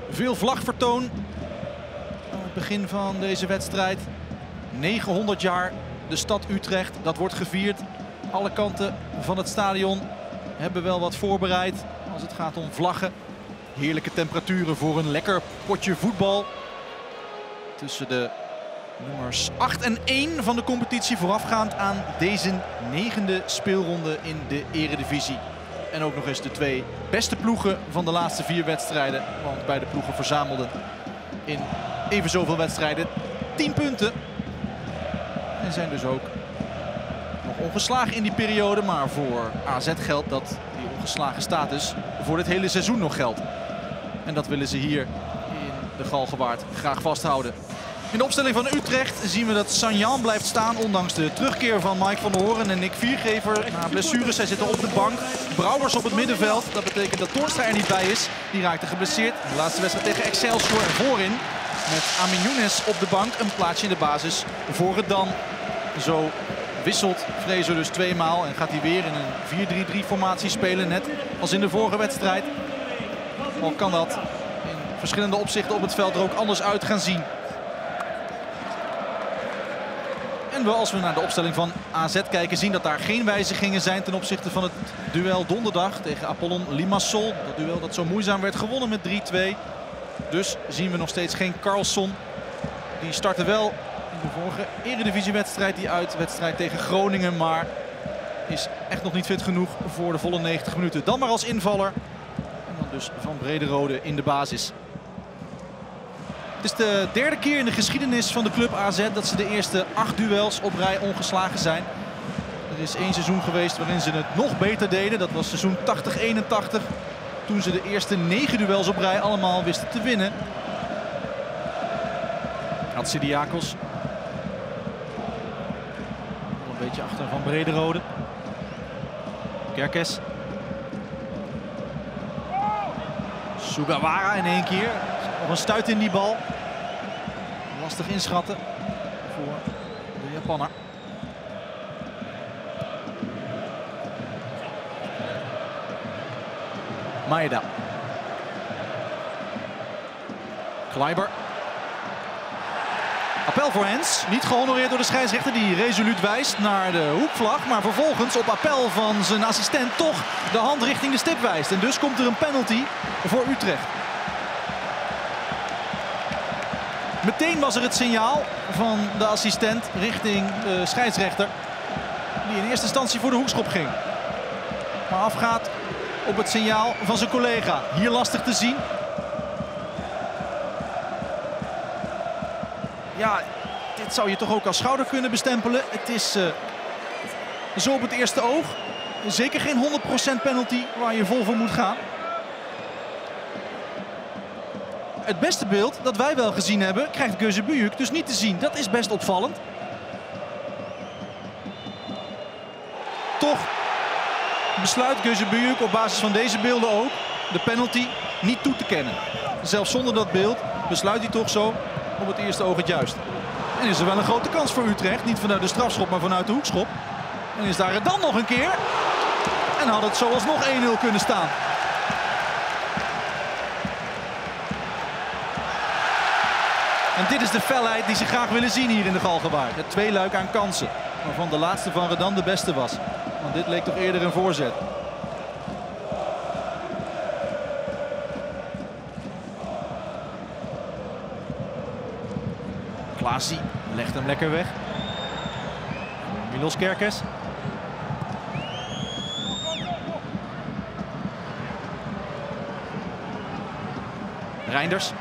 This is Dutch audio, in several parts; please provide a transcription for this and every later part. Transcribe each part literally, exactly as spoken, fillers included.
Veel vlagvertoon aan het begin van deze wedstrijd. negenhonderd jaar de stad Utrecht, dat wordt gevierd. Alle kanten van het stadion hebben wel wat voorbereid als het gaat om vlaggen. Heerlijke temperaturen voor een lekker potje voetbal. Tussen de nummers acht en één van de competitie voorafgaand aan deze negende speelronde in de Eredivisie. En ook nog eens de twee beste ploegen van de laatste vier wedstrijden. Want beide ploegen verzamelden in even zoveel wedstrijden tien punten. En zijn dus ook nog ongeslagen in die periode. Maar voor A Z geldt dat die ongeslagen status voor dit hele seizoen nog geldt. En dat willen ze hier in de Galgenwaard graag vasthouden. In de opstelling van Utrecht zien we dat Sanjan blijft staan, ondanks de terugkeer van Mike van der Hoorn en Nick Viergever na blessures. Zij zitten op de bank. Brouwers op het middenveld. Dat betekent dat Toornstra er niet bij is. Die raakte geblesseerd. De laatste wedstrijd tegen Excelsior. En voorin met Amin Younes op de bank een plaatsje in de basis voor het dan. Zo wisselt Fraser dus tweemaal en gaat hij weer in een vier drie drie formatie spelen. Net als in de vorige wedstrijd. Al kan dat in verschillende opzichten op het veld er ook anders uit gaan zien. En we, als we naar de opstelling van A Z kijken, zien dat daar geen wijzigingen zijn ten opzichte van het duel donderdag tegen Apollon Limassol. Dat duel dat zo moeizaam werd gewonnen met drie twee. Dus zien we nog steeds geen Carlson. Die startte wel in de vorige eredivisiewedstrijd, die uitwedstrijd tegen Groningen. Maar is echt nog niet fit genoeg voor de volle negentig minuten. Dan maar als invaller. En dan dus Van Brederode in de basis. Het is de derde keer in de geschiedenis van de club A Z dat ze de eerste acht duels op rij ongeslagen zijn. Er is één seizoen geweest waarin ze het nog beter deden. Dat was seizoen tachtig eenentachtig. Toen ze de eerste negen duels op rij allemaal wisten te winnen. Hatsidiakos. Een beetje achter Van Brederode. Kerkes. Sugawara in één keer. Nog een stuit in die bal. Lastig inschatten voor de Japanner. Maeda. Kleiber. Appel voor Hens. Niet gehonoreerd door de scheidsrechter die resoluut wijst naar de hoekvlag. Maar vervolgens op appel van zijn assistent toch de hand richting de stip wijst. En dus komt er een penalty voor Utrecht. Meteen was er het signaal van de assistent richting de scheidsrechter. Die in eerste instantie voor de hoekschop ging. Maar afgaat op het signaal van zijn collega. Hier lastig te zien. Ja, dit zou je toch ook als schouder kunnen bestempelen. Het is uh, zo op het eerste oog. Zeker geen honderd procent penalty waar je vol voor moet gaan. Het beste beeld dat wij wel gezien hebben, krijgt Gözebuyük dus niet te zien. Dat is best opvallend. Toch besluit Gözebuyük op basis van deze beelden ook de penalty niet toe te kennen. Zelfs zonder dat beeld besluit hij toch zo op het eerste oog het juist. En is er wel een grote kans voor Utrecht. Niet vanuit de strafschop, maar vanuit de hoekschop. En is daar dan nog een keer. En had het zoals nog één nul kunnen staan. En dit is de felheid die ze graag willen zien hier in de Galgenwaard. Het tweeluik aan kansen. Waarvan de laatste van Redan de beste was. Want dit leek toch eerder een voorzet. Klaasie legt hem lekker weg. Milos Kerkes. Reinders.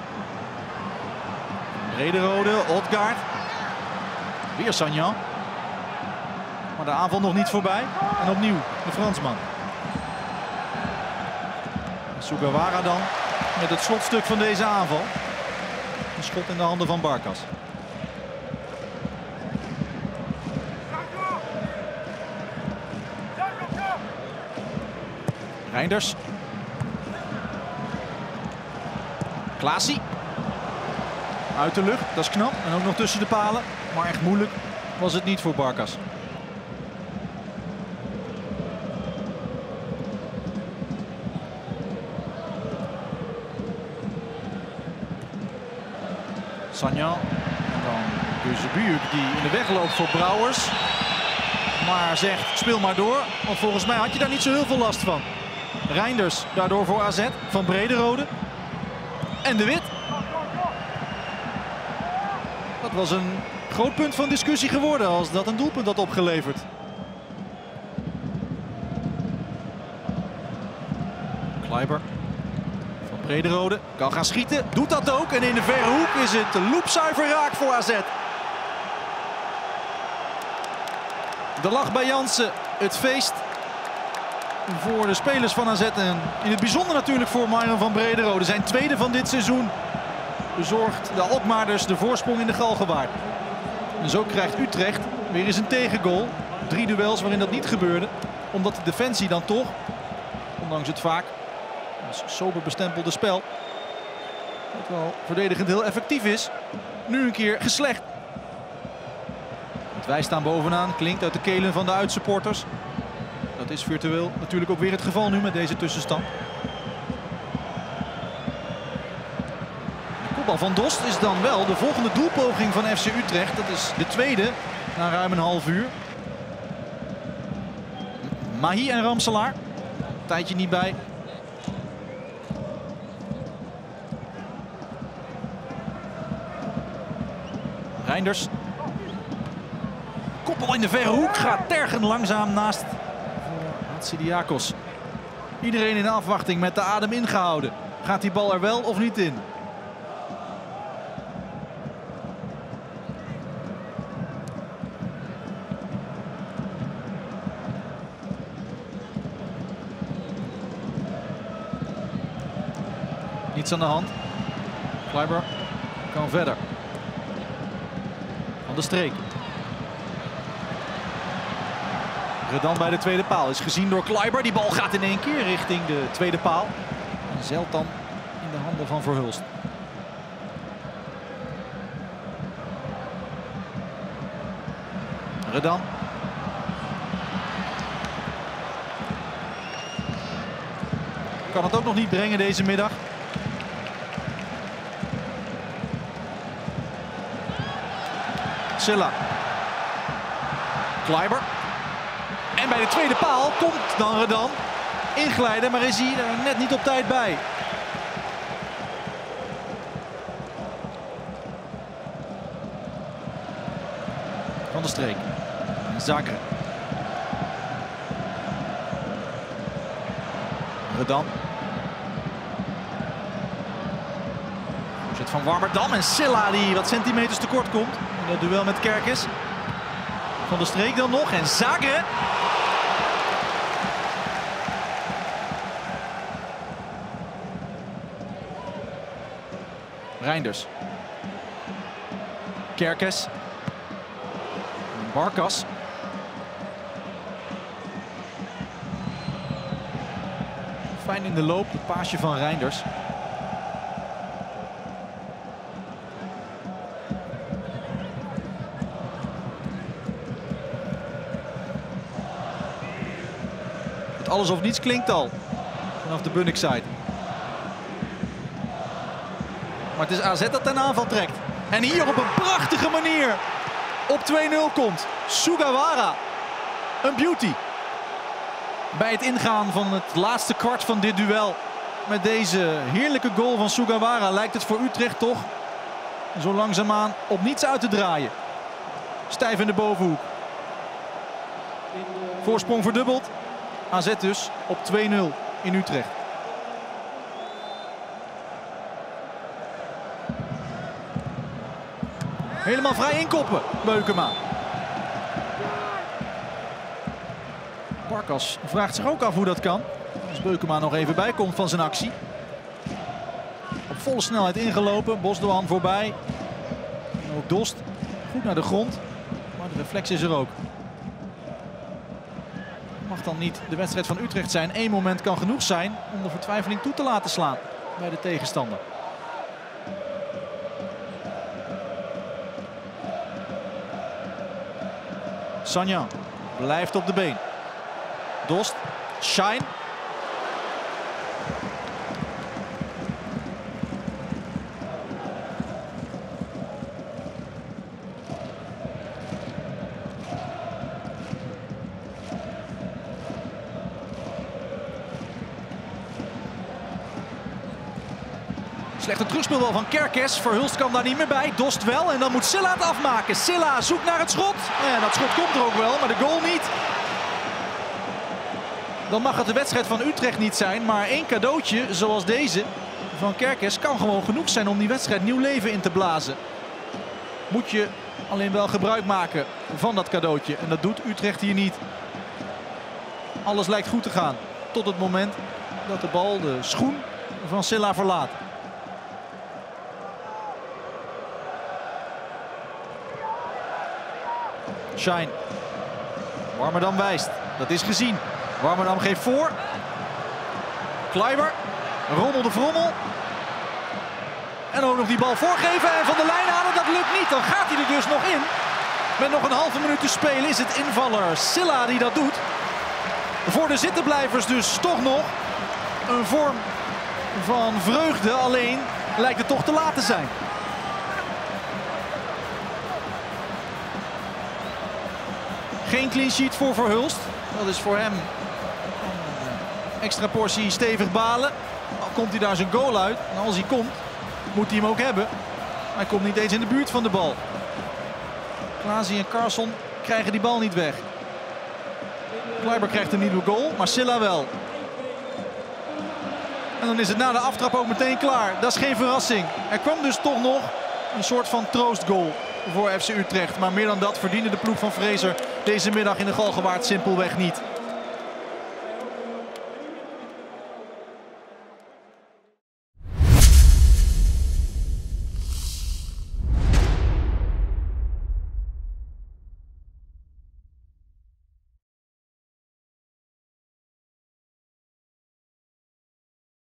Brederode, Odgaard. Weer Sanjan. Maar de aanval nog niet voorbij. En opnieuw de Fransman. Sugawara dan met het slotstuk van deze aanval. Een schot in de handen van Barkas. Reinders. Klaasie. Uit de lucht, dat is knap. En ook nog tussen de palen. Maar echt moeilijk was het niet voor Barkas. Sagnan. En dan Gözebujuk die in de weg loopt voor Brouwers. Maar zegt, speel maar door. Want volgens mij had je daar niet zo heel veel last van. Reinders daardoor voor A Z van Brederode. En De Wit. Dat was een groot punt van discussie geworden als dat een doelpunt had opgeleverd. Kleiber van Brederode kan gaan schieten. Doet dat ook. En in de verre hoek is het loopzuiver raak voor A Z. De lach bij Jansen. Het feest voor de spelers van A Z. En in het bijzonder natuurlijk voor Myron van Brederode. Zijn tweede van dit seizoen bezorgt de Alkmaarders de voorsprong in de Galgenwaard. En zo krijgt Utrecht weer eens een tegengoal. Drie duels waarin dat niet gebeurde. Omdat de defensie dan toch, ondanks het vaak als sober bestempelde spel, dat wel verdedigend heel effectief is, nu een keer geslecht. Wij staan bovenaan, klinkt uit de kelen van de uitsupporters. Dat is virtueel natuurlijk ook weer het geval nu met deze tussenstand. De kopbal van Dost is dan wel de volgende doelpoging van F C Utrecht. Dat is de tweede na ruim een half uur. Mahi en Ramselaar. Tijdje niet bij. Reinders. Koppel in de verre hoek gaat tergen langzaam naast Hatsidiakos. Iedereen in afwachting met de adem ingehouden. Gaat die bal er wel of niet in? Niets aan de hand. Kleiber kan verder. Van de Streek. Redan bij de tweede paal is gezien door Kleiber. Die bal gaat in één keer richting de tweede paal. En zeilt dan in de handen van Verhulst. Redan. Kan het ook nog niet brengen deze middag. Silla. Kleiber. En bij de tweede paal komt dan Redan inglijden, maar is hij er net niet op tijd bij. Van de Streek. Zakre. Redan. Voorzet van Warmerdam en Silla die wat centimeters tekort komt. In dat duel met Kerkes. Van de Streek dan nog en Zakre. Reinders. Kerkes. Barkas. Fijn in de loop, het paasje van Reinders. Het alles of niets klinkt al vanaf de Bunnik-side. Maar het is A Z dat ten aanval trekt. En hier op een prachtige manier op twee nul komt Sugawara. Een beauty. Bij het ingaan van het laatste kwart van dit duel. Met deze heerlijke goal van Sugawara lijkt het voor Utrecht toch zo langzaamaan op niets uit te draaien. Stijf in de bovenhoek. Voorsprong verdubbeld. A Z dus op twee nul in Utrecht. Helemaal vrij inkoppen, Beukema. Barkas vraagt zich ook af hoe dat kan. Als Beukema nog even bij komt van zijn actie. Op volle snelheid ingelopen, Bosdoan voorbij. En ook Dost goed naar de grond. Maar de reflex is er ook. Mag dan niet de wedstrijd van Utrecht zijn. Eén moment kan genoeg zijn om de vertwijfeling toe te laten slaan bij de tegenstander. Sagnan blijft op de been. Dost, Shine. Slechte terugspeel wel van Kerkez. Verhulst kan daar niet meer bij. Dost wel. En dan moet Silla het afmaken. Silla zoekt naar het schot. En dat schot komt er ook wel, maar de goal niet. Dan mag het de wedstrijd van Utrecht niet zijn. Maar één cadeautje zoals deze van Kerkez kan gewoon genoeg zijn om die wedstrijd nieuw leven in te blazen. Moet je alleen wel gebruik maken van dat cadeautje. En dat doet Utrecht hier niet. Alles lijkt goed te gaan. Tot het moment dat de bal de schoen van Silla verlaat. Shine. Warmerdam wijst. Dat is gezien. Warmerdam geeft voor. Kleiber. Rommel de Vrommel. En ook nog die bal voorgeven en van de lijn halen. Dat lukt niet. Dan gaat hij er dus nog in. Met nog een halve minuut te spelen is het invaller Silla die dat doet. Voor de zittenblijvers dus toch nog een vorm van vreugde. Alleen lijkt het toch te laat te zijn. Geen clean sheet voor Verhulst. Dat is voor hem een extra portie stevig balen. Al komt hij daar zijn goal uit. En als hij komt, moet hij hem ook hebben. Hij komt niet eens in de buurt van de bal. Klaasie en Carlson krijgen die bal niet weg. Kleiber krijgt een nieuwe goal, maar Silla wel. En dan is het na de aftrap ook meteen klaar. Dat is geen verrassing. Er kwam dus toch nog een soort van troostgoal voor F C Utrecht. Maar meer dan dat verdiende de ploeg van Fraser deze middag in de Galgenwaard simpelweg niet.